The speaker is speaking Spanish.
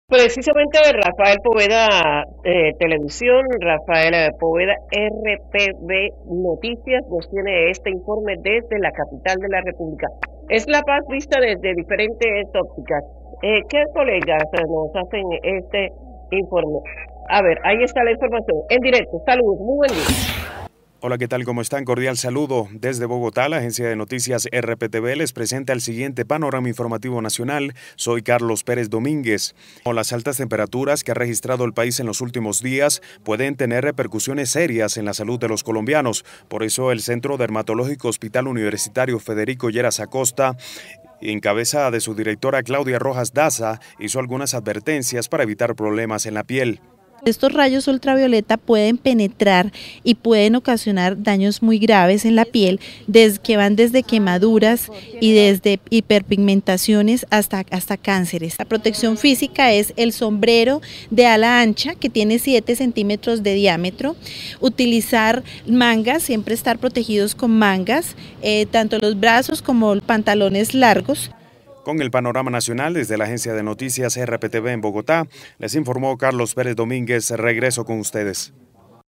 Precisamente Rafael Poveda Televisión, Rafael Poveda RPB Noticias nos tiene este informe desde la capital de la República. Es La Paz vista desde diferentes ópticas. ¿Qué colegas nos hacen este informe? A ver, ahí está la información en directo. Saludos, muy buen día. Hola, ¿qué tal? ¿Cómo están? Cordial saludo. Desde Bogotá, la agencia de noticias RPTV les presenta el siguiente panorama informativo nacional. Soy Carlos Pérez Domínguez. Con las altas temperaturas que ha registrado el país en los últimos días, pueden tener repercusiones serias en la salud de los colombianos. Por eso, el Centro Dermatológico Hospital Universitario Federico Lleras Acosta, en cabeza de su directora Claudia Rojas Daza, hizo algunas advertencias para evitar problemas en la piel. Estos rayos ultravioleta pueden penetrar y pueden ocasionar daños muy graves en la piel, que van desde quemaduras y desde hiperpigmentaciones hasta cánceres. La protección física es el sombrero de ala ancha que tiene 7 centímetros de diámetro, utilizar mangas, siempre estar protegidos con mangas, tanto los brazos como pantalones largos. Con el panorama nacional desde la agencia de noticias RPTV en Bogotá, les informó Carlos Pérez Domínguez. Regreso con ustedes.